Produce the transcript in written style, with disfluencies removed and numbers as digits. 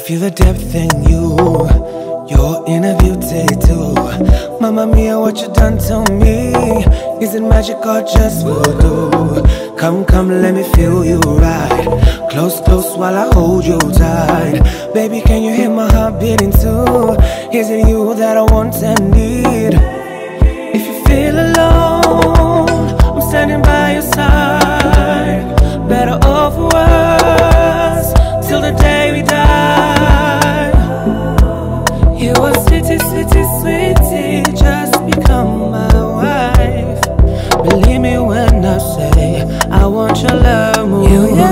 feel the depth in you. You're in a beauty too. Mamma mia, what you done to me? Is it magic or just voodoo? Come, come, let me feel you right. Close, close while I hold you tight. Baby, can you hear my heart beating too? Is it you that I want and need? If you feel alone, I'm standing by your side. Better or for worse, till the day we die. You are sweetie, sweetie, sweetie, just become my wife. Believe me when I say I want your love more.